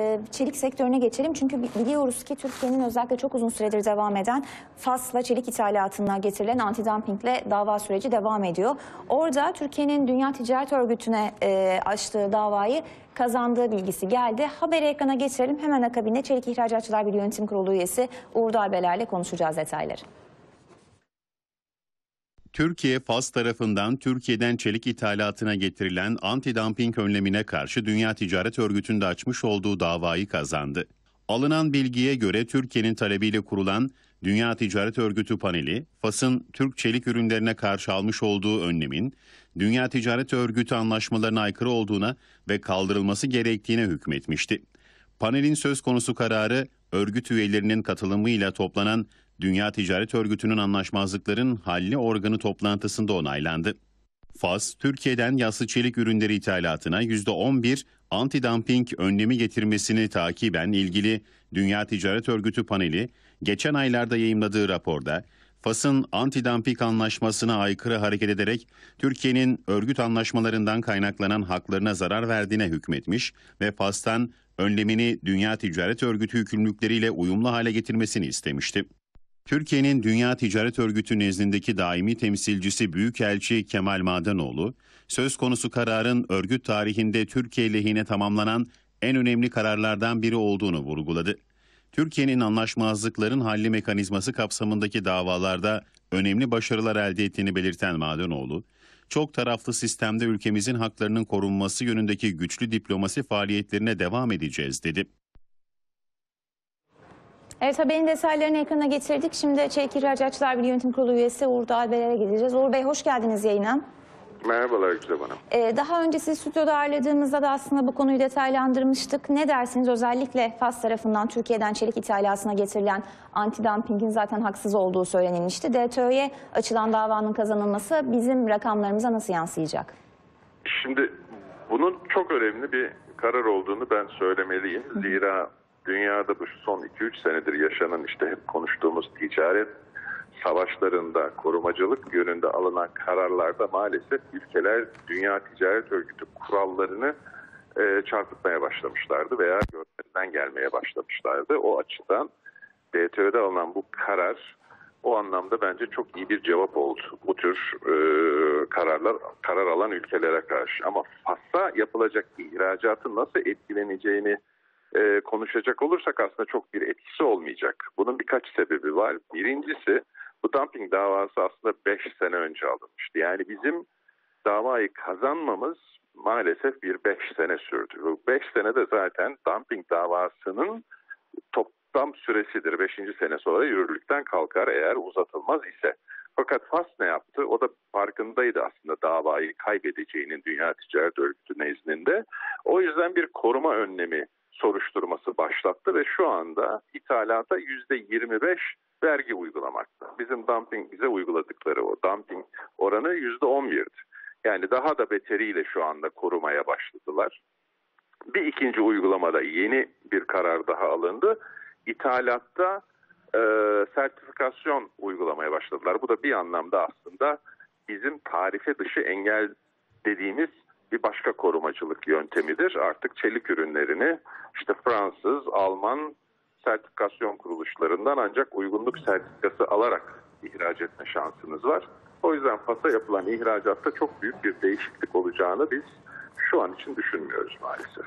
çelik sektörüne geçelim. Çünkü biliyoruz ki Türkiye'nin özellikle çok uzun süredir devam eden Fas'la çelik ithalatına getirilen antidumpingle dava süreci devam ediyor. Orada Türkiye'nin Dünya Ticaret Örgütü'ne açtığı davayı kazandığı bilgisi geldi. Haberi ekrana getirelim. Hemen akabinde Çelik İhracatçılar Birliği Yönetim Kurulu üyesi Uğur Darbeler'le konuşacağız detayları. Türkiye, Fas tarafından Türkiye'den çelik ithalatına getirilen anti-dumping önlemine karşı Dünya Ticaret Örgütü'nde açmış olduğu davayı kazandı. Alınan bilgiye göre Türkiye'nin talebiyle kurulan Dünya Ticaret Örgütü paneli, Fas'ın Türk çelik ürünlerine karşı almış olduğu önlemin, Dünya Ticaret Örgütü anlaşmalarına aykırı olduğuna ve kaldırılması gerektiğine hükmetmişti. Panelin söz konusu kararı, örgüt üyelerinin katılımıyla toplanan Dünya Ticaret Örgütü'nün anlaşmazlıkların halli organı toplantısında onaylandı. Fas, Türkiye'den yassı çelik ürünleri ithalatına %11 anti-dumping önlemi getirmesini takiben ilgili Dünya Ticaret Örgütü paneli, geçen aylarda yayımladığı raporda, Fas'ın anti-dumping anlaşmasına aykırı hareket ederek Türkiye'nin örgüt anlaşmalarından kaynaklanan haklarına zarar verdiğine hükmetmiş ve Fas'tan önlemini Dünya Ticaret Örgütü yükümlülükleriyle uyumlu hale getirmesini istemişti. Türkiye'nin Dünya Ticaret Örgütü nezdindeki daimi temsilcisi Büyükelçi Kemal Madenoğlu, söz konusu kararın örgüt tarihinde Türkiye lehine tamamlanan en önemli kararlardan biri olduğunu vurguladı. Türkiye'nin anlaşmazlıkların halli mekanizması kapsamındaki davalarda önemli başarılar elde ettiğini belirten Madenoğlu, çok taraflı sistemde ülkemizin haklarının korunması yönündeki güçlü diplomasi faaliyetlerine devam edeceğiz dedi. Evet, haberin detaylarını ekrana getirdik. Şimdi Çelik İhracatçılar Birliği Yönetim Kurulu üyesi Uğur Darbeler'e gideceğiz. Uğur Bey, hoş geldiniz yayına. Merhabalar Güzel Hanım. Daha önce sizi stüdyoda ağırladığımızda da aslında bu konuyu detaylandırmıştık. Ne dersiniz? Özellikle Fas tarafından Türkiye'den çelik ithalatına getirilen anti-dumpingin zaten haksız olduğu söylenilmişti. DTÖ'ye açılan davanın kazanılması bizim rakamlarımıza nasıl yansıyacak? Şimdi bunun çok önemli bir karar olduğunu ben söylemeliyim. Zira dünyada bu son 2-3 senedir yaşanan hep konuştuğumuz ticaret savaşlarında, korumacılık yönünde alınan kararlarda maalesef ülkeler Dünya Ticaret Örgütü kurallarını çarpıtmaya başlamışlardı veya görmezden gelmeye başlamışlardı. O açıdan DTÖ'de alınan bu karar o anlamda bence çok iyi bir cevap oldu bu tür karar alan ülkelere karşı. Ama Fas'a yapılacak ihracatın nasıl etkileneceğini konuşacak olursak aslında çok bir etkisi olmayacak. Bunun birkaç sebebi var. Birincisi, bu dumping davası aslında 5 sene önce alınmıştı. Yani bizim davayı kazanmamız maalesef bir 5 sene sürdü. Bu 5 senede zaten dumping davasının toplam süresidir. 5. sene sonra yürürlükten kalkar eğer uzatılmaz ise. Fakat Fas ne yaptı? O da farkındaydı aslında davayı kaybedeceğinin Dünya Ticaret Örgütü nezdinde. O yüzden bir koruma önlemi soruşturması başlattı ve şu anda ithalata %25 vergi uygulamakta. Bizim bize uyguladıkları o dumping oranı %11'di. Yani daha da beteriyle şu anda korumaya başladılar. Bir ikinci uygulamada yeni bir karar daha alındı. İthalatta sertifikasyon uygulamaya başladılar. Bu da bir anlamda aslında bizim tarife dışı engel dediğimiz bir başka korumacılık yöntemidir. Artık çelik ürünlerini Fransız, Alman sertifikasyon kuruluşlarından ancak uygunluk sertifikası alarak ihraç etme şansınız var. O yüzden Fas'a yapılan ihracatta çok büyük bir değişiklik olacağını biz şu an için düşünmüyoruz maalesef.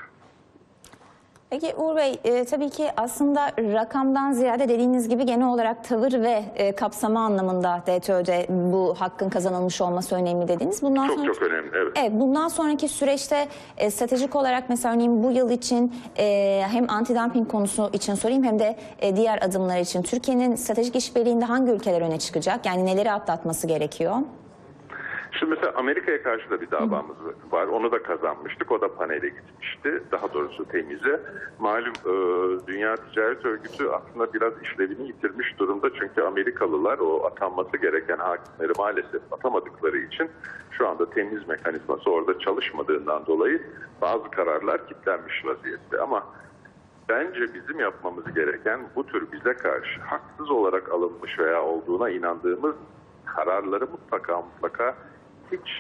Peki Uğur Bey, tabii ki aslında rakamdan ziyade dediğiniz gibi genel olarak tavır ve kapsama anlamında DTÖ'de bu hakkın kazanılmış olması önemli dediniz. Çok önemli, evet. Evet, bundan sonraki süreçte stratejik olarak mesela örneğin bu yıl için hem anti-dumping konusu için sorayım hem de diğer adımlar için Türkiye'nin stratejik işbirliğinde hangi ülkeler öne çıkacak? Yani neleri atlatması gerekiyor? Şimdi mesela Amerika'ya karşı da bir davamız var. Onu da kazanmıştık. O da panele gitmişti. Daha doğrusu temize. Malum Dünya Ticaret Örgütü aslında biraz işlevini yitirmiş durumda. Çünkü Amerikalılar o atanması gereken hakimleri maalesef atamadıkları için şu anda temiz mekanizması orada çalışmadığından dolayı bazı kararlar kilitlenmiş vaziyette. Ama bence bizim yapmamız gereken bu tür bize karşı haksız olarak alınmış veya olduğuna inandığımız kararları mutlaka hiç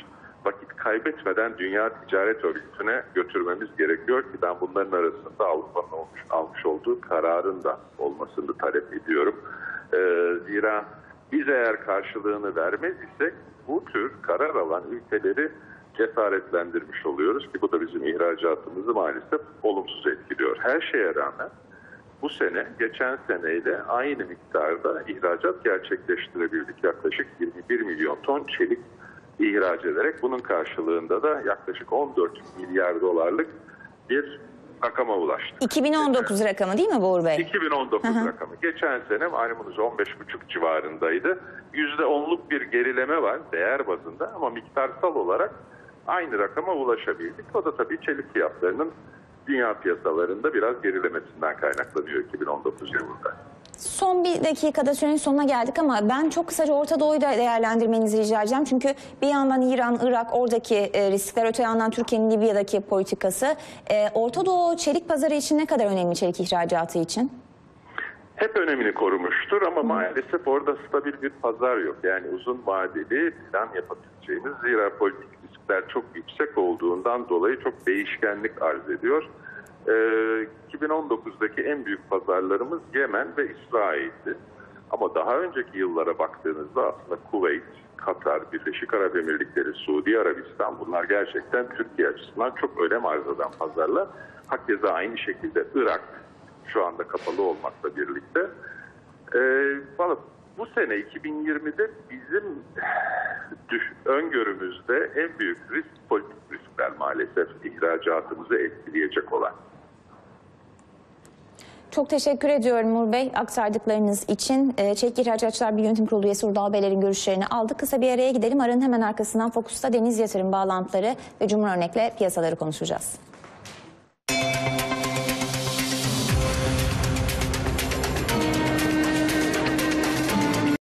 vakit kaybetmeden Dünya Ticaret Örgütü'ne götürmemiz gerekiyor ki ben bunların arasında Avrupa'nın almış olduğu kararın da olmasını talep ediyorum. Zira biz eğer karşılığını vermez isek bu tür karar alan ülkeleri cesaretlendirmiş oluyoruz ki bu da bizim ihracatımızı maalesef olumsuz etkiliyor. Her şeye rağmen bu sene geçen seneyle aynı miktarda ihracat gerçekleştirebildik. Yaklaşık 21 milyon ton çelik ihraç ederek bunun karşılığında da yaklaşık 14 milyar dolarlık bir rakama ulaştık. 2019 rakamı değil mi Boğur Bey? 2019 rakamı. Geçen sene malumunuz 15,5 civarındaydı. %10'luk bir gerileme var değer bazında ama miktarsal olarak aynı rakama ulaşabildik. O da tabii çelik fiyatlarının dünya piyasalarında biraz gerilemesinden kaynaklanıyor 2019 yılında. Son bir dakikada sürenin sonuna geldik ama ben çok kısaca Orta Doğu'yu da değerlendirmenizi rica edeceğim. Çünkü bir yandan İran, Irak oradaki riskler, öte yandan Türkiye'nin Libya'daki politikası. Orta Doğu çelik pazarı için ne kadar önemli çelik ihracatı için? Hep önemini korumuştur ama maalesef orada stabil bir pazar yok. Yani uzun vadeli plan yapabileceğimiz, zira politik riskler çok yüksek olduğundan dolayı çok değişkenlik arz ediyor. 2019'daki en büyük pazarlarımız Yemen ve İsrail'di. Ama daha önceki yıllara baktığınızda aslında Kuveyt, Katar, Birleşik Arap Emirlikleri, Suudi Arabistan bunlar gerçekten Türkiye açısından çok önem arz eden pazarlar. Hakeza aynı şekilde Irak şu anda kapalı olmakla birlikte. Bu sene 2020'de bizim öngörümüzde en büyük risk politik riskler maalesef ihracatımızı etkileyecek olan. Çok teşekkür ediyorum Uğur Bey aktardıklarınız için. Çelik İhracatçılar Birliği Yönetim Kurulu üyesi Urdal Beyler'in görüşlerini aldık. Kısa bir araya gidelim. Aranın hemen arkasından Fokus'ta deniz yatırım bağlantıları ve Cumhur Örnek'le piyasaları konuşacağız.